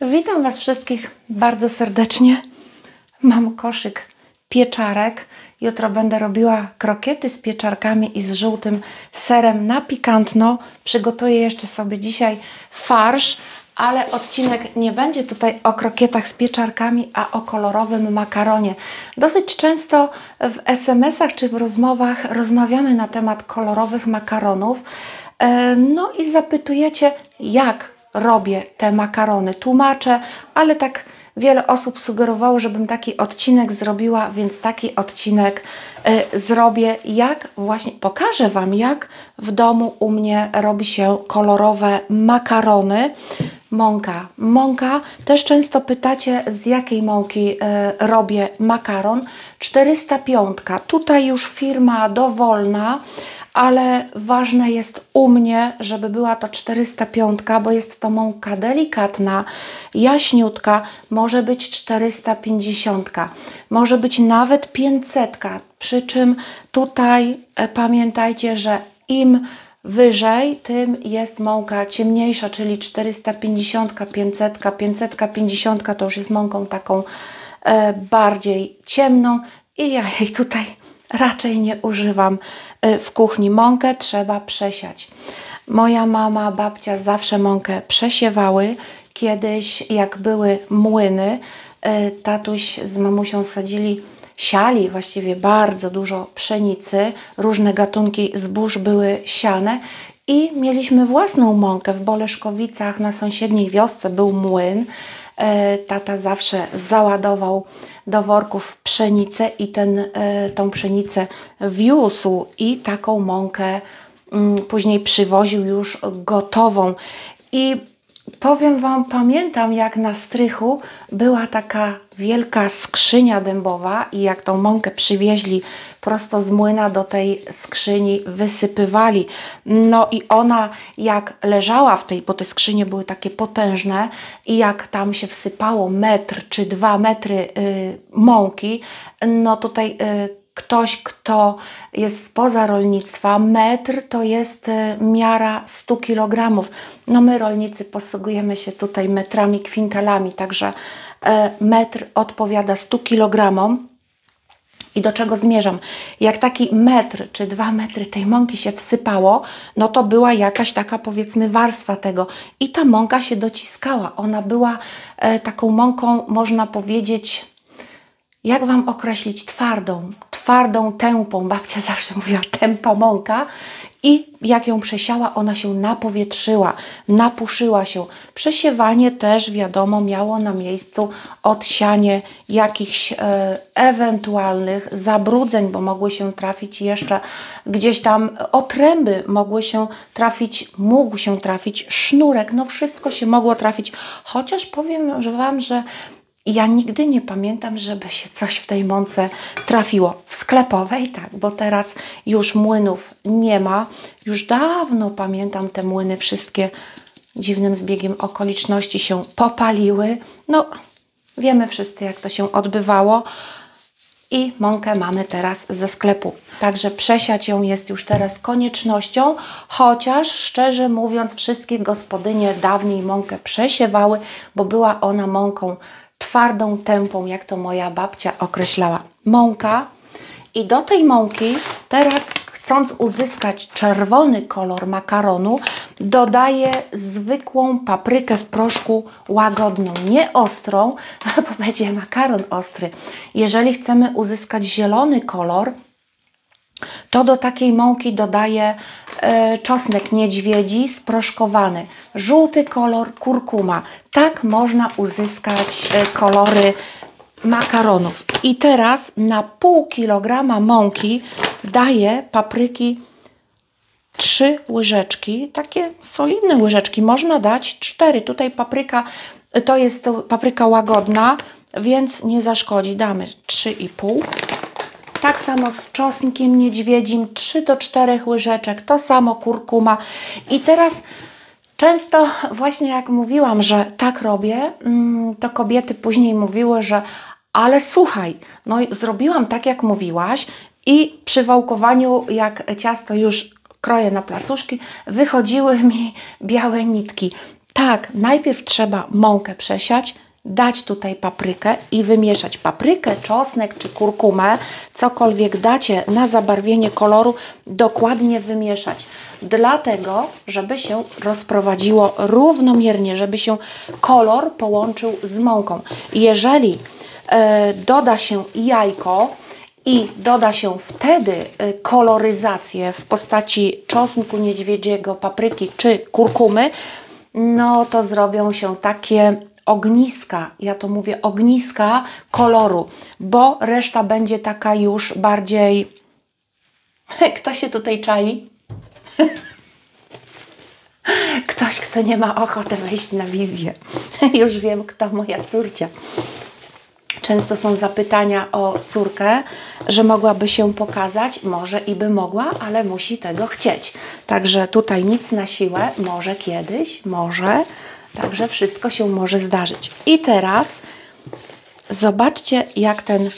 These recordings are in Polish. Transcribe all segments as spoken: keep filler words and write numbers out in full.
Witam Was wszystkich bardzo serdecznie. Mam koszyk pieczarek. Jutro będę robiła krokiety z pieczarkami i z żółtym serem na pikantno. Przygotuję jeszcze sobie dzisiaj farsz, ale odcinek nie będzie tutaj o krokietach z pieczarkami, a o kolorowym makaronie. Dosyć często w es em esach czy w rozmowach rozmawiamy na temat kolorowych makaronów. No i zapytujecie, jak robię te makarony. Tłumaczę, ale tak wiele osób sugerowało, żebym taki odcinek zrobiła, więc taki odcinek y, zrobię, jak właśnie pokażę Wam, jak w domu u mnie robi się kolorowe makarony. Mąka. Mąka. Też często pytacie, z jakiej mąki y, robię makaron. czterysta pięć. Tutaj już firma dowolna, ale ważne jest u mnie, żeby była to czterysta pięć, bo jest to mąka delikatna, jaśniutka, może być czterysta pięćdziesiąt, może być nawet pięćset, przy czym tutaj e, pamiętajcie, że im wyżej, tym jest mąka ciemniejsza, czyli czterysta pięćdziesiąt, pięćset, pięćset pięćdziesiąt to już jest mąką taką e, bardziej ciemną i ja jej tutaj raczej nie używam w kuchni. Mąkę trzeba przesiać. Moja mama, babcia zawsze mąkę przesiewały. Kiedyś, jak były młyny, tatuś z mamusią sadzili, siali właściwie bardzo dużo pszenicy. Różne gatunki zbóż były siane i mieliśmy własną mąkę. W Boleszkowicach na sąsiedniej wiosce był młyn. Tata zawsze załadował do worków pszenicę i ten, tą pszenicę wiózł i taką mąkę później przywoził już gotową. I powiem Wam, pamiętam, jak na strychu była taka wielka skrzynia dębowa i jak tą mąkę przywieźli prosto z młyna, do tej skrzyni wysypywali. No i ona jak leżała w tej, bo te skrzynie były takie potężne i jak tam się wsypało metr czy dwa metry y, mąki, no tutaj y, ktoś, kto jest spoza rolnictwa, metr to jest miara stu kilogramów. No my rolnicy posługujemy się tutaj metrami, kwintalami, także metr odpowiada stu kilogramom. I do czego zmierzam? Jak taki metr czy dwa metry tej mąki się wsypało, no to była jakaś taka, powiedzmy, warstwa tego. I ta mąka się dociskała. Ona była e, taką mąką, można powiedzieć, jak Wam określić, twardą, twardą, tępą. Babcia zawsze mówiła tępa mąka. I jak ją przesiała, ona się napowietrzyła, napuszyła się. Przesiewanie też, wiadomo, miało na miejscu odsianie jakichś e, ewentualnych zabrudzeń, bo mogły się trafić jeszcze gdzieś tam otręby, mogły się trafić, mógł się trafić sznurek, no wszystko się mogło trafić. Chociaż powiem że Wam, że ja nigdy nie pamiętam, żeby się coś w tej mące trafiło. W sklepowej tak, bo teraz już młynów nie ma. Już dawno pamiętam, te młyny wszystkie dziwnym zbiegiem okoliczności się popaliły. No, wiemy wszyscy, jak to się odbywało. I mąkę mamy teraz ze sklepu. Także przesiać ją jest już teraz koniecznością, chociaż szczerze mówiąc, wszystkie gospodynie dawniej mąkę przesiewały, bo była ona mąką twardą, tępą, jak to moja babcia określała. Mąka. I do tej mąki teraz, chcąc uzyskać czerwony kolor makaronu, dodaję zwykłą paprykę w proszku łagodną, nie ostrą, bo będzie makaron ostry. Jeżeli chcemy uzyskać zielony kolor, to do takiej mąki dodaję e, czosnek niedźwiedzi sproszkowany, żółty kolor, kurkuma. Tak można uzyskać e, kolory makaronów. I teraz na pół kilograma mąki daję papryki trzy łyżeczki, takie solidne łyżeczki, można dać cztery. Tutaj papryka to jest papryka łagodna, więc nie zaszkodzi. Damy trzy i pół. Tak samo z czosnkiem niedźwiedzim, trzy do czterech łyżeczek, to samo kurkuma. I teraz często właśnie jak mówiłam, że tak robię, to kobiety później mówiły, że ale słuchaj, no i zrobiłam tak jak mówiłaś i przy wałkowaniu, jak ciasto już kroję na placuszki, wychodziły mi białe nitki. Tak, najpierw trzeba mąkę przesiać, dać tutaj paprykę i wymieszać paprykę, czosnek czy kurkumę, cokolwiek dacie na zabarwienie koloru, dokładnie wymieszać. Dlatego, żeby się rozprowadziło równomiernie, żeby się kolor połączył z mąką. Jeżeli e, doda się jajko i doda się wtedy e, koloryzację w postaci czosnku niedźwiedziego, papryki czy kurkumy, no to zrobią się takie ogniska, ja to mówię ogniska koloru, bo reszta będzie taka już bardziej... Kto się tutaj czai? Ktoś, kto nie ma ochoty wejść na wizję. Już wiem, kto, moja córcia. Często są zapytania o córkę, że mogłaby się pokazać. Może i by mogła, ale musi tego chcieć. Także tutaj nic na siłę. Może kiedyś, może... Także wszystko się może zdarzyć. I teraz zobaczcie, jak ten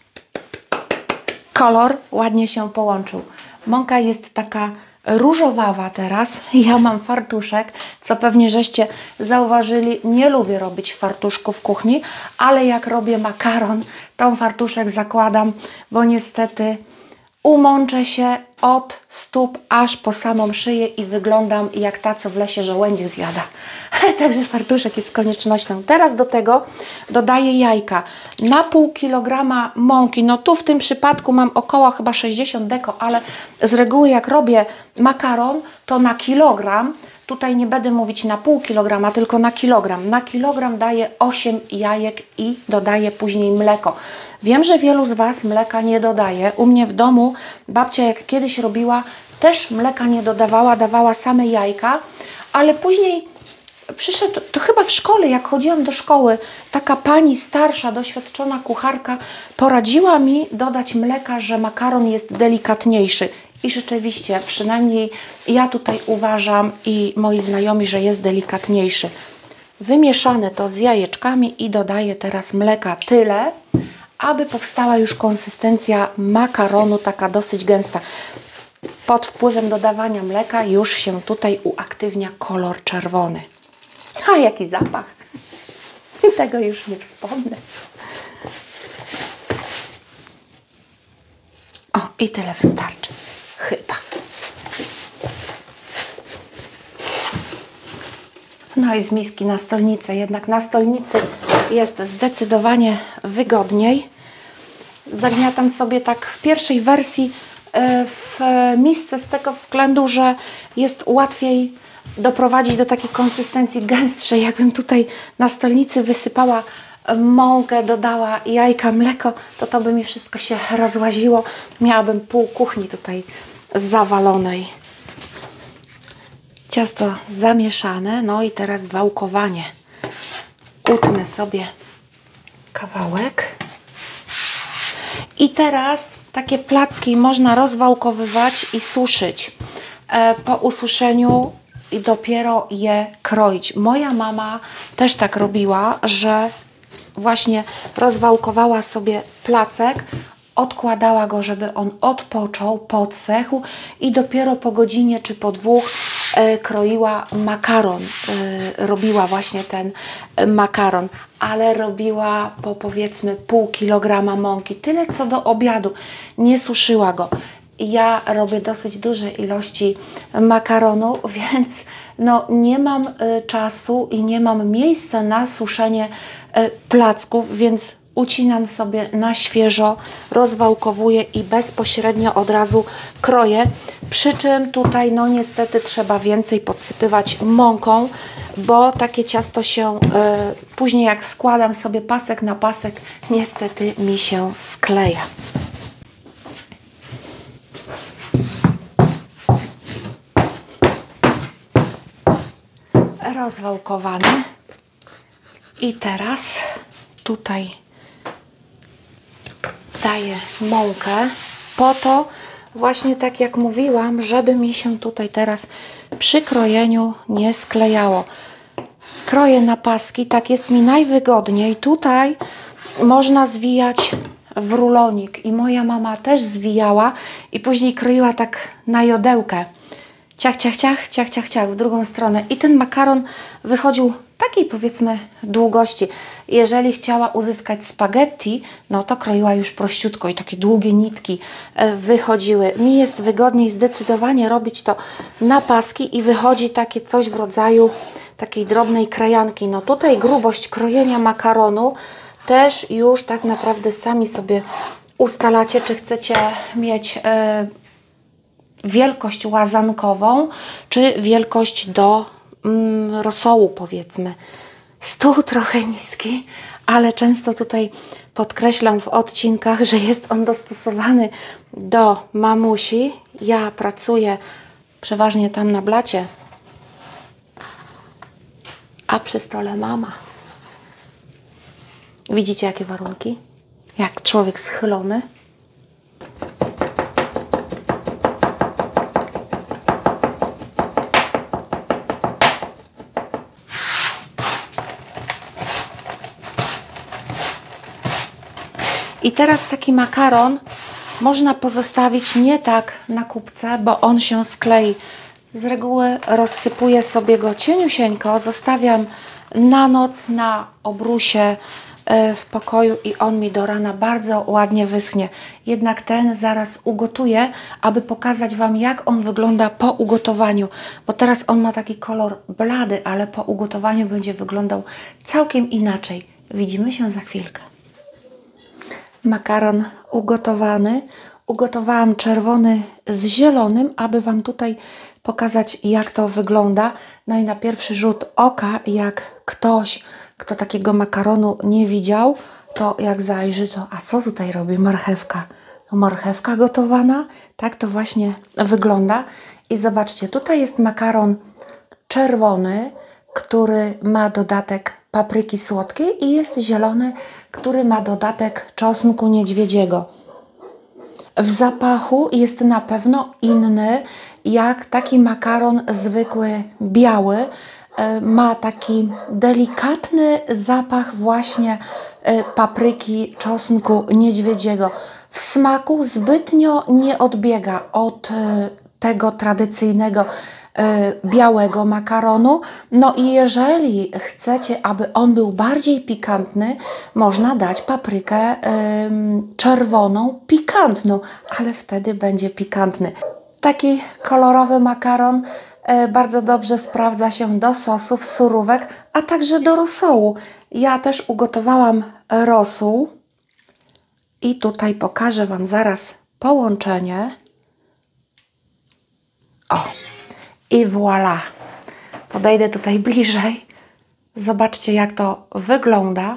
kolor ładnie się połączył. Mąka jest taka różowawa teraz. Ja mam fartuszek, co pewnie żeście zauważyli. Nie lubię robić fartuszku w kuchni, ale jak robię makaron, to fartuszek zakładam, bo niestety umączę się od stóp aż po samą szyję i wyglądam jak ta, co w lesie żołędzie zjada. Także fartuszek jest koniecznością. Teraz do tego dodaję jajka. Na pół kilograma mąki, no tu w tym przypadku mam około chyba sześćdziesiąt deko, ale z reguły jak robię makaron, to na kilogram, tutaj nie będę mówić na pół kilograma, tylko na kilogram. Na kilogram daję osiem jajek i dodaję później mleko. Wiem, że wielu z Was mleka nie dodaje. U mnie w domu babcia, jak kiedyś robiła, też mleka nie dodawała, dawała same jajka, ale później przyszedł, to chyba w szkole, jak chodziłam do szkoły, taka pani starsza, doświadczona kucharka poradziła mi dodać mleka, że makaron jest delikatniejszy. I rzeczywiście, przynajmniej ja tutaj uważam i moi znajomi, że jest delikatniejszy. Wymieszane to z jajeczkami i dodaję teraz mleka tyle, aby powstała już konsystencja makaronu, taka dosyć gęsta. Pod wpływem dodawania mleka już się tutaj uaktywnia kolor czerwony. A jaki zapach! Tego już nie wspomnę. O, i tyle wystarczy. Chyba. No i z miski na stolnicę. Jednak na stolnicy jest zdecydowanie wygodniej. Zagniatam sobie tak w pierwszej wersji w misce z tego względu, że jest łatwiej doprowadzić do takiej konsystencji gęstszej. Jakbym tutaj na stolnicy wysypała mąkę, dodała jajka, mleko, to to by mi wszystko się rozłaziło. Miałabym pół kuchni tutaj zawalonej. Ciasto zamieszane, no i teraz wałkowanie. Utnę sobie kawałek. I teraz takie placki można rozwałkowywać i suszyć. E, po ususzeniu i dopiero je kroić. Moja mama też tak robiła, że właśnie rozwałkowała sobie placek, odkładała go, żeby on odpoczął, podsechł i dopiero po godzinie czy po dwóch e, kroiła makaron. E, robiła właśnie ten makaron, ale robiła po powiedzmy pół kilograma mąki. Tyle co do obiadu. Nie suszyła go. Ja robię dosyć duże ilości makaronu, więc no, nie mam y, czasu i nie mam miejsca na suszenie y, placków, więc ucinam sobie na świeżo, rozwałkowuję i bezpośrednio od razu kroję. Przy czym tutaj no niestety trzeba więcej podsypywać mąką, bo takie ciasto się y, później jak składam sobie pasek na pasek, niestety mi się skleja. Rozwałkowany. I teraz tutaj daję mąkę po to właśnie tak jak mówiłam, żeby mi się tutaj teraz przy krojeniu nie sklejało. Kroję na paski, tak jest mi najwygodniej. Tutaj można zwijać w rulonik i moja mama też zwijała i później kroiła tak na jodełkę. ciach, ciach, ciach, ciach, ciach, ciach w drugą stronę. I ten makaron wychodził takiej, powiedzmy, długości. Jeżeli chciała uzyskać spaghetti, no to kroiła już prościutko i takie długie nitki wychodziły. Mi jest wygodniej zdecydowanie robić to na paski i wychodzi takie coś w rodzaju takiej drobnej krajanki. No tutaj grubość krojenia makaronu też już tak naprawdę sami sobie ustalacie, czy chcecie mieć y, wielkość łazankową, czy wielkość do mm, rosołu, powiedzmy. Stół trochę niski, ale często tutaj podkreślam w odcinkach, że jest on dostosowany do mamusi. Ja pracuję przeważnie tam na blacie, a przy stole mama. Widzicie, jakie warunki? Jak człowiek schylony. I teraz taki makaron można pozostawić nie tak na kubce, bo on się sklei. Z reguły rozsypuję sobie go cieniusieńko, zostawiam na noc na obrusie w pokoju i on mi do rana bardzo ładnie wyschnie. Jednak ten zaraz ugotuję, aby pokazać Wam, jak on wygląda po ugotowaniu. Bo teraz on ma taki kolor blady, ale po ugotowaniu będzie wyglądał całkiem inaczej. Widzimy się za chwilkę. Makaron ugotowany. Ugotowałam czerwony z zielonym, aby Wam tutaj pokazać, jak to wygląda. No i na pierwszy rzut oka, jak ktoś, kto takiego makaronu nie widział, to jak zajrzy, to a co tutaj robi marchewka? Marchewka gotowana? Tak to właśnie wygląda. I zobaczcie, tutaj jest makaron czerwony, który ma dodatek papryki słodkiej i jest zielony, który ma dodatek czosnku niedźwiedziego. W zapachu jest na pewno inny, jak taki makaron zwykły, biały. Ma taki delikatny zapach właśnie papryki, czosnku niedźwiedziego. W smaku zbytnio nie odbiega od tego tradycyjnego białego makaronu. No i jeżeli chcecie, aby on był bardziej pikantny, można dać paprykę ym, czerwoną, pikantną, ale wtedy będzie pikantny. Taki kolorowy makaron y, bardzo dobrze sprawdza się do sosów, surówek, a także do rosołu. Ja też ugotowałam rosół i tutaj pokażę Wam zaraz połączenie. O! I voilà. Podejdę tutaj bliżej. Zobaczcie, jak to wygląda.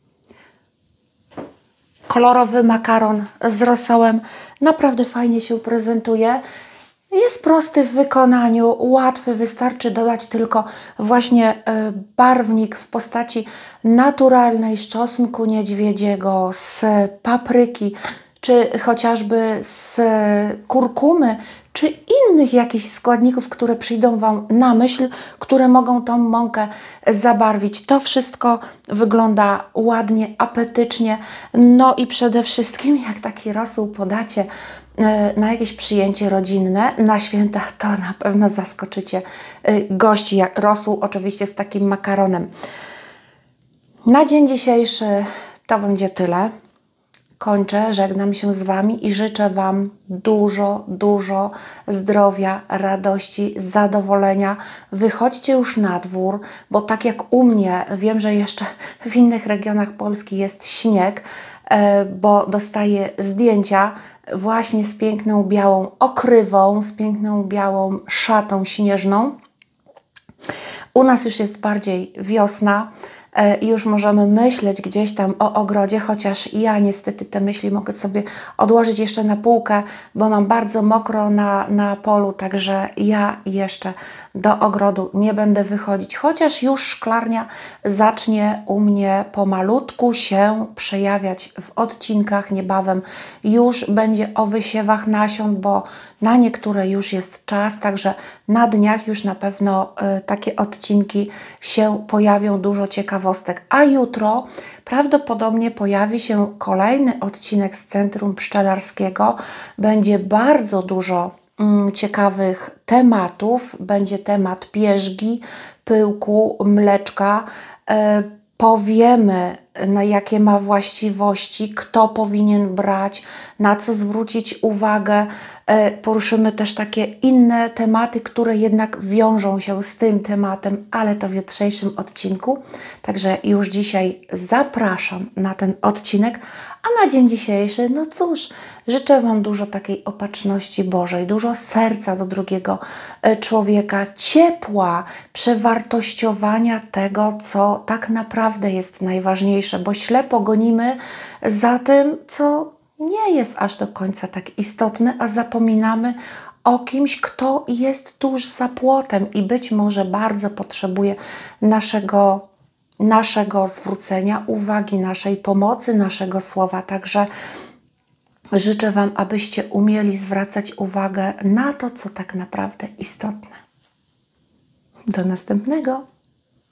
Kolorowy makaron z rosołem naprawdę fajnie się prezentuje. Jest prosty w wykonaniu, łatwy. Wystarczy dodać tylko właśnie barwnik w postaci naturalnej z czosnku niedźwiedziego, z papryki, czy chociażby z kurkumy, czy innych jakichś składników, które przyjdą Wam na myśl, które mogą tą mąkę zabarwić. To wszystko wygląda ładnie, apetycznie. No i przede wszystkim, jak taki rosół podacie na jakieś przyjęcie rodzinne, na święta, to na pewno zaskoczycie gości. Jak rosół oczywiście z takim makaronem. Na dzień dzisiejszy to będzie tyle. Kończę, żegnam się z Wami i życzę Wam dużo, dużo zdrowia, radości, zadowolenia. Wychodźcie już na dwór, bo tak jak u mnie, wiem, że jeszcze w innych regionach Polski jest śnieg, bo dostaję zdjęcia właśnie z piękną białą okrywą, z piękną białą szatą śnieżną. U nas już jest bardziej wiosna. I już możemy myśleć gdzieś tam o ogrodzie, chociaż ja niestety te myśli mogę sobie odłożyć jeszcze na półkę, bo mam bardzo mokro na, na polu, także ja jeszcze do ogrodu nie będę wychodzić, chociaż już szklarnia zacznie u mnie pomalutku się przejawiać w odcinkach niebawem. Już będzie o wysiewach nasion, bo na niektóre już jest czas, także na dniach już na pewno y, takie odcinki się pojawią, dużo ciekawostek. A jutro prawdopodobnie pojawi się kolejny odcinek z Centrum Pszczelarskiego. Będzie bardzo dużo mm, ciekawych tematów. Będzie temat pierzgi, pyłku, mleczka. E, powiemy, na jakie ma właściwości, kto powinien brać, na co zwrócić uwagę. E, poruszymy też takie inne tematy, które jednak wiążą się z tym tematem, ale to w jutrzejszym odcinku. Także już dzisiaj zapraszam na ten odcinek, a na dzień dzisiejszy, no cóż, życzę Wam dużo takiej opatrzności Bożej, dużo serca do drugiego człowieka, ciepła, przewartościowania tego, co tak naprawdę jest najważniejsze, bo ślepo gonimy za tym, co nie jest aż do końca tak istotne, a zapominamy o kimś, kto jest tuż za płotem i być może bardzo potrzebuje naszego, naszego zwrócenia uwagi, naszej pomocy, naszego słowa. Także życzę Wam, abyście umieli zwracać uwagę na to, co tak naprawdę istotne. Do następnego.